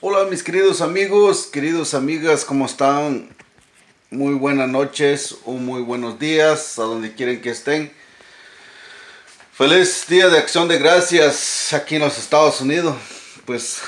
Hola mis queridos amigos, queridas amigas, ¿cómo están? Muy buenas noches o muy buenos días a donde quieren que estén. Feliz día de Acción de Gracias aquí en los Estados Unidos. Pues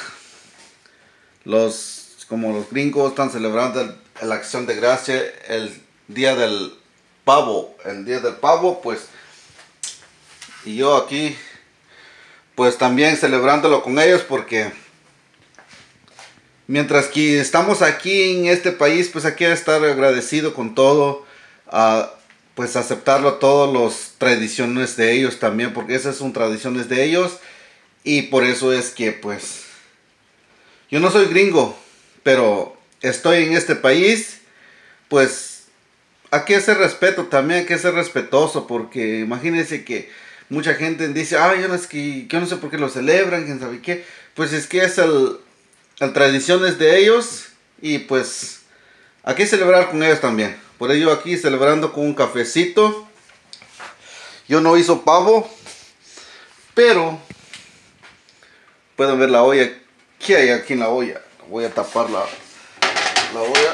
como los gringos están celebrando la Acción de Gracias, el día del pavo, pues, y yo aquí pues también celebrándolo con ellos, porque mientras que estamos aquí en este país, pues aquí hay que estar agradecido con todo, pues aceptarlo todas las tradiciones de ellos también, porque esas son tradiciones de ellos. Y por eso es que pues yo no soy gringo, pero estoy en este país, pues hay que hacer respeto también, hay que ser respetuoso, porque imagínense que mucha gente dice, yo no sé por qué lo celebran, quién sabe qué. Pues es que es las tradiciones de ellos, y pues hay que celebrar con ellos también. Por ello aquí celebrando con un cafecito. Yo no hizo pavo, pero pueden ver la olla. ¿Qué hay aquí en la olla? Voy a tapar la olla.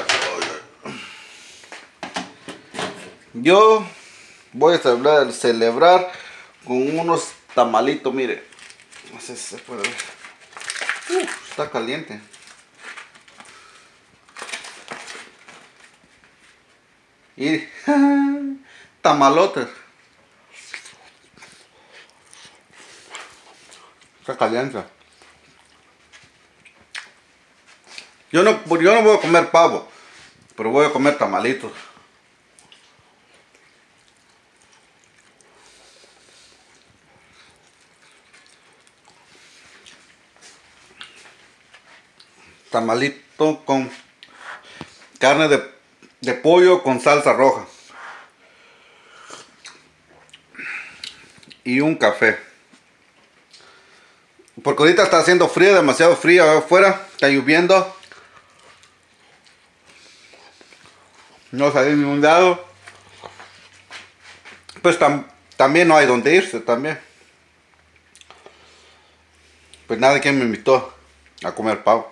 Yo voy a celebrar con unos tamalitos, mire. No sé si se puede ver. Está caliente. Y tamalotes. Está caliente. Yo no voy a comer pavo, pero voy a comer tamalitos. Tamalito con carne de pollo con salsa roja. Y un café. Porque ahorita está haciendo frío, demasiado frío afuera. Está lloviendo. No salí ni un lado. Pues también no hay donde irse también. Pues nadie que me invitó a comer pavo.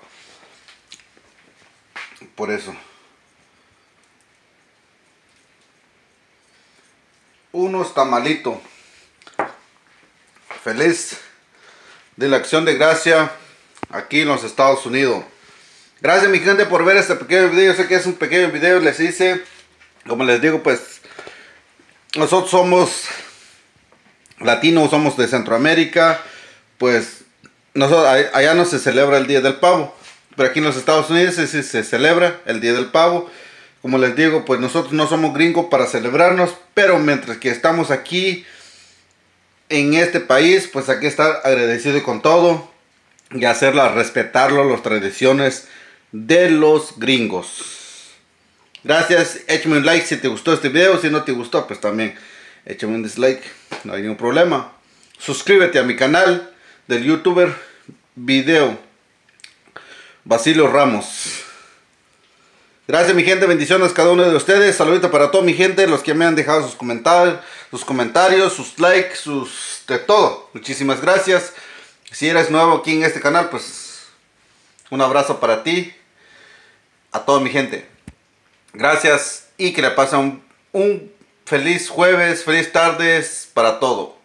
Por eso. Unos tamalitos. Feliz de la Acción de Gracia aquí en los Estados Unidos. Gracias mi gente por ver este pequeño video. Yo sé que es un pequeño video, les hice. Como les digo, pues nosotros somos latinos, somos de Centroamérica. Pues nosotros allá no se celebra el Día del Pavo, pero aquí en los Estados Unidos sí se celebra el Día del Pavo. Como les digo, pues nosotros no somos gringos para celebrarnos, pero mientras que estamos aquí en este país, pues hay que estar agradecido con todo y respetarlo, las tradiciones de los gringos. Gracias, échame un like si te gustó este video. Si no te gustó, pues también échame un dislike, no hay ningún problema. Suscríbete a mi canal del youtuber video Basilio Ramos. Gracias mi gente, bendiciones a cada uno de ustedes. Saludito para toda mi gente, los que me han dejado sus comentarios, sus likes, de todo. Muchísimas gracias. Si eres nuevo aquí en este canal, pues un abrazo para ti, a toda mi gente. Gracias y que le pasen un feliz jueves, feliz tardes para todo.